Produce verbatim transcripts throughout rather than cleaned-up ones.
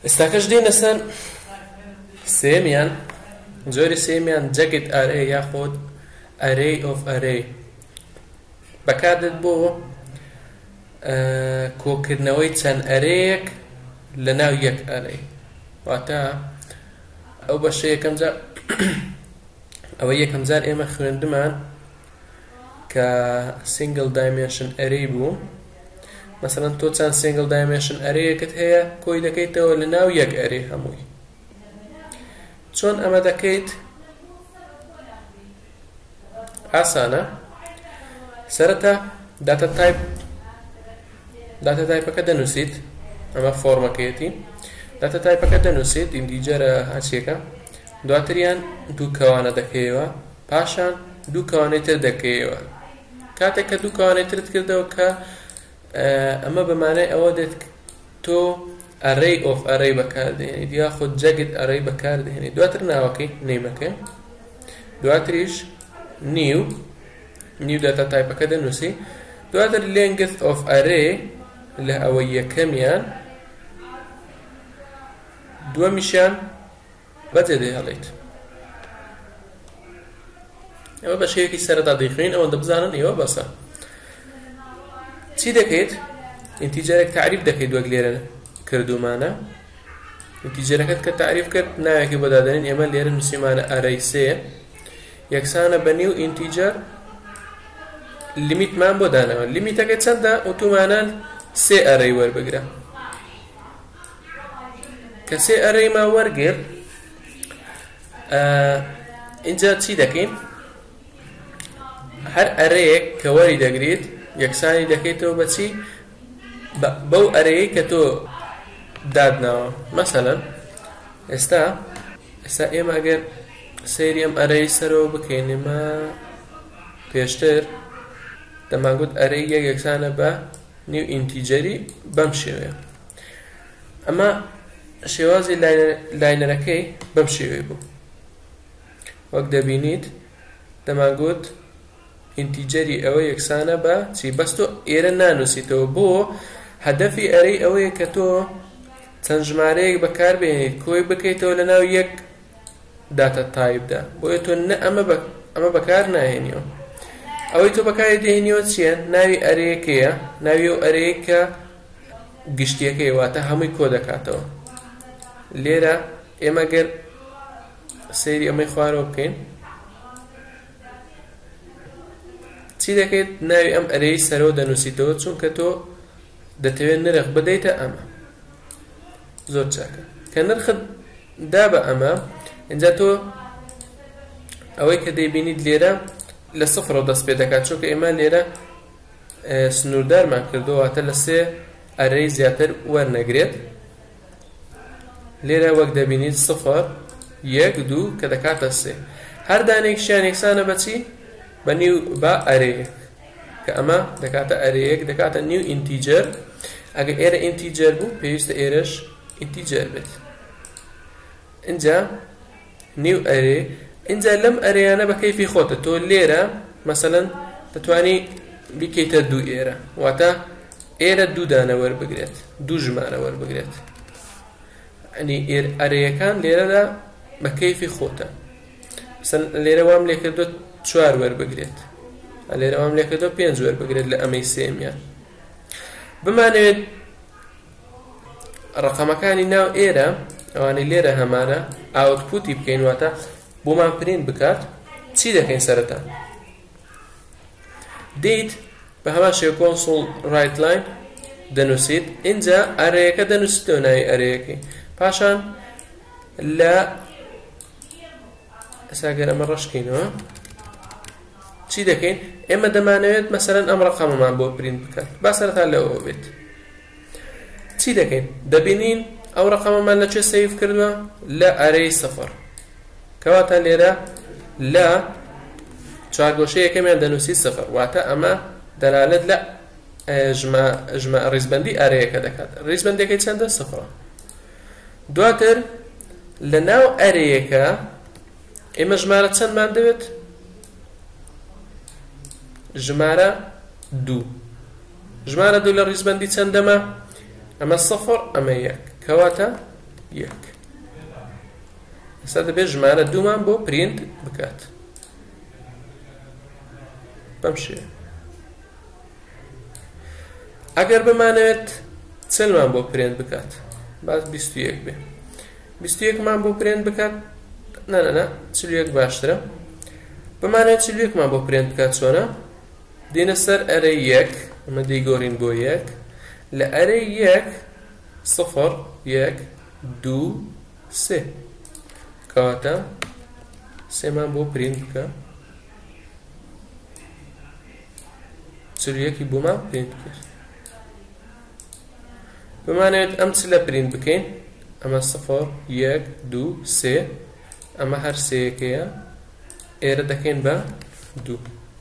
ئێستاکەش دێنە سەر سێمیان جۆری سێمیان جەگت ئارێ یاخۆت array of array بەکاردێت بۆ کۆکردنەوەی چەند ئەرەیەک لە ناو یەک ئەرەی واتە ئەو بەشە یەکەم جار ئەوە یەکەم جار ئێمە خوێندمان کە single dimension array بوو مثلا تۆ چەند single dimension arrayەکت هەیە کۆی دەکەیتەوە لە ناو یەک ئەرێ هەمووی چۆن ئەمە دەکەیت ئاسانە سەرەتا data type data type-ەکە دەنووسیت ئەمە فۆرمەکەیەتی data type-ئەکە دەنووسیت ئینتیجەرە هەچیەکە دواتریان دوو کەوانە دەکەیەوە پاشان دوو کەوانەی تر دەکەیەوە کاتێک کە دوو کەوانەی ترت کردەوە کە ئەمە بەمانای ئەوە دێت تۆ array of array بەکاردێنیت یاخود جەگت array بەکاردێنیت دواتر ناوەکەی نەیمەکە دواتریش new new data type-ئەکە دەنووسی دواتر length of array لە ئەوە یەکەمیان دووەمیشیان بەجێ دەهێڵیت ئەوە بەشەیەکی سەرەتا دەیخوێن ئەوەندە بزانن ئێوە بەسە چی دەکەیت ئینتیجەرێک تعریف دەکەیت وەک لێرە کردومانە ئینتیجەرەکەت کە تعریف کرد ناوێکی بۆ دادەنین ئێمە لێرە نووسیمانە ئەرەی سێ یەکسانە بە نیو ئینتیجەر لیمیتمان بۆ دانەوە لیمیتەکە چەندە ئۆتۆمانان سێ ئەرەی وەربگرە کە سێ ئەرەیمان وەرگرت اینجا چی دەکەین هەر ئەرەیەک کە وەری دەگریت یەکسانی دەکەیتەوە بەچی بەو ئەرەیەی کە تۆ دادناوە مەسەلەن ئێستا ئێستا ئێمە ئەگەر سەیری ئەم ئەرەی سەرەوە بکەینێمە پێشتر دەمانگوت ئەرەی یەک یەکسانە بە نیو ئینتیجەری بەم شێوەیە ئەمە شێوازی لاینەرەکەی بەم شێوەی بوو وەک دەبینیت دەمانگوت ئینتیجەری ئەوە یەکسانە بە چی بەس تۆ ئێرە نانووسیتەوە بۆ هەدەفی ئەرەی ئەوەیە کە تۆ چەند ژمارەیەک بەکاربێنیت کۆی بکەیتەوە لە ناو یەک داتا تایپدا بۆیە تۆ نە ئەمە بەکار ناهێنیەوە ئەوەی تۆ بەکاری دێنیەوە چییە ناوی ئەرەیەکەیە ناوی ئەو ئەرەیە کە گشتیەکەی واتە هەمووی کۆ دەکاتەوە لێرە ئێمە گەر سەیری ئەمەی خوارەوە بکەین چی دەکەیت ناوی ئەم ئەرەی سەرەوە دەنووسیتەوە چونکە تۆ دەتەوێت نرخ بدەیتە ئەمە زۆر چاکە کە نرخت دا بە ئەمە اینجا تۆ ئەوەی کە دەیبینیت لێرە لە سفرەوە دەست پێ دەکات چونکە ئێمە لێرە سنووردارمان کردوواتە لە سێ ئەرەی زیاتر وەرنەگرێت لێرە وەک دەبینیت سفر یەک دوو کە دەکاتە سێ هەر دانێکیشیان یەکسانە بەچی بە نیو بە ئەرەیەک کە ئەمە دەکاتە ئەرەیەک دەکاتە نیو ئینتیجەر ئەگە ئێرە ئینتیجەر بوو پێویستە ئێرەش ئینتیجەر بێت اینجا نیو ئەرێ اینجا لەم ئەرەیانە بە کەیفی خۆتە تۆ لێرە مەسەلەن دەتوانی بیکەیتە دوو ئێرە واتە ئێرە دوو دانە وەربگرێت دوو ژمارە وەربگرێت ئەنی ئەرەیەکان لێرەدا بە کەیفی خۆتە لێرە وام لێ کردوت چوار وەربگرێت لێرە وام لێ کردوت پێنج وەربگرێت لە ئەمەی سێمیان بمانەوێت ڕقەمەکانی ناو ئێرە ئەوانەی لێرە هەمانە ئاوتپوتی بکەین واتە بۆمان پرینت بکات چی دەکەین سەرەتا دەیت بە هەمان شێوە کۆنسۆڵ ڕایت لاین دەنووسیت اینجا ئەرەیەکە دەنووسیتەوە ناوی ئەرەیەکەی پاشان لە ئەساگەر ئەمە ڕەشکەینەوە چی دەکەین ئێمە دەمانەوێت مەسەلەن ئەم ڕقەمەمان بۆ پرینت بکات با سەرەتا لەوە بێت چی دەکەین دەبینین ئەو ڕقەمەمان لەکوێ سەیف کردووە لە ئەرەی سەفەر کەواتە لێرە لە چوارگۆشەی یەکەمیان دەنووسی سەفەر واتە ئەمە دەلالەت لە ڕیزبەندی ئەرەیەکە دەکات ڕیزبەندەکەی چەندە سەفڕە دواتر لە ناو ئەرەیەکە ئێمە ژمارە چەندمان دەوێت ژمارە دوو ژمارە دوو لە ڕیزبەندی چەندەمە ئەمە سەفر ئەمە یەک کەواتە یەک. ئێستا دەبێت ژمارە دوومان بۆ پرینت بکات بەم شێوە. ئەگەر بمانەوێت چەندمان بۆ پرینت بکات باز بیست و یەک بێ. بیست و یەکمان بۆ پرینت بکات نەنەنا چل و یەک باشترە. بمانەوێت چل و یەکمان بۆ پرینت بکات چۆنە؟ دێنە سەر ئەرەی یەک ئەمە دەیگۆڕین بۆ یەک لە ئەرەی یەک سفر یەک دوو سێ کەواتە سێمان بۆ پرینت بکە چل و یەکی بۆمان پرینت کرد. بمانەوێت ئەم چلە پرینت بکەین ئەمە سفر یەک دوو سێ ئەمە هەر سێیەکەیە ئێرە دەکەین بە دوو.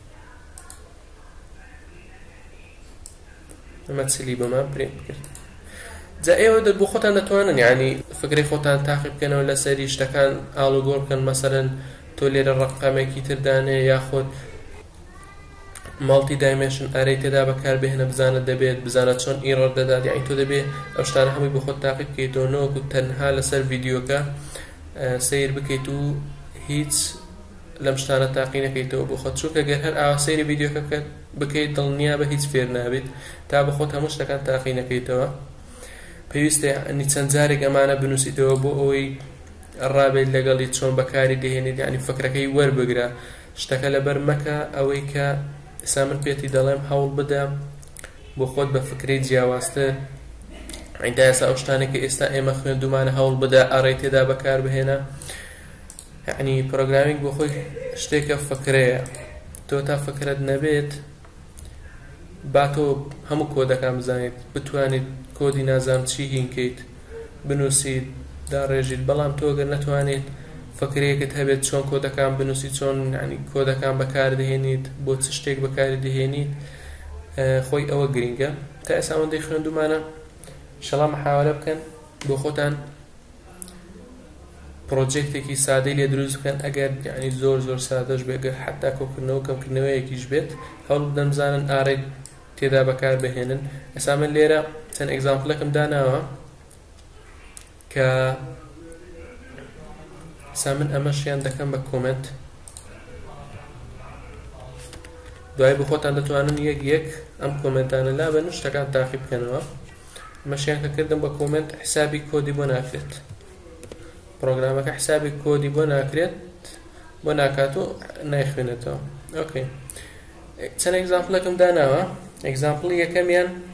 ئەمە چلی بۆمان پرینت کرد. جا ئێوە بۆ خۆتان دەتوانن یعنی فکری خۆتان تاقی بکەنەوە لەسەری شتەکان ئاڵوگۆڕ بکەن مەسەرەن تۆ لێرە ڕقامێکی تر دانێ یاخۆت مالتی دایمێنشن ئەرەی تێدا بەکاربهێنە بزانە دەبێت بزانە چۆن ئیرۆر دەدات یعنی تۆ دەبێت ئەو شتانە هەمووی بۆ خۆت تاقی بکەیتەوە نەوەکو تەنها لەسەر ڤیدیۆکە سیر بکەیت و هیچ لەم شتانە تاقی نەکەیتەوە بۆ خۆت چونکە گەر هەر ئاوا سەیری ڤیدیۆکە بکەیت دڵنیا بە هیچ فێر نابێت تا بە خۆت هەموو شتەکان تاقی نەکەیتەوە. پێویستە ئەنی چەند جارێک ئەمانە بنووسیتەوە بۆ ئەوەی ڕابێت لەگەڵی چۆن بەکاری دەهێنێت یعنی فکرەکەی وەربگرە شتەکە لەبەر مەکە ئەوەی کە ئێستا من پێتی دەڵێم هەوڵ بدە بۆ خۆت بە فکرەی جیاوازتر ئەیدا ئێستا ئەو شتانێککە ئێستا ئێمە خوێندومانە هەوڵ بدە ئەڕێی تێدا بەکار بهێنە یعنی پرۆگرامینگ بۆ خۆی شتێکە فکرەیە تۆ تا فکرت نەبێت با تۆ هەموو کۆدەکان بزانیت بتوانیت کۆدی نازام چی هینکەیت بنووسیت داڕێژیت بەڵام تۆ گەر نەتوانیت فکرەیەکت هەبێت چۆن کۆدەکان بنووسی چۆن ینی کۆدەکان بەکاردەهێنیت بۆ چ شتێک بەکاری دەهێنیت خۆی ئەوە گرینگە. تا ئێستا ئەوەندەی خوێندومانە ئینشەڵا محاولە بکەن بۆ خۆتان پرۆجێکتێکی سادەی لێ دروست بکەن ئەگەر یعنی زۆر زۆر سادەش بێگەر حتا کۆکردنەوە کەمکردنەوەیەکیش بێت هەوڵ بدەن بزانن ئاڕێ تێدا بەکار بهێنن. ئێستا من لێرە چەند ئێگزامپڵێکم داناوە کە ئێستا من ئەمەشیان دەکەم بە کۆمنت دوای بە خۆتان دەتوانن یەک یەک ئەم کۆمنتانە لا بەن شتەکان تاقی بکەنەوە. ئەمەشیان کە کردم بە کۆمنت حسابی کۆدی بۆ ناکرێت پرۆگرامەکە حسابی کۆدی بۆ ناکرێت بۆ ناکات و نایخوێنێتەوە. ئۆکەی چەند ئێگزامپڵێکم داناوە. ئێگزامپڵی یەکەمیان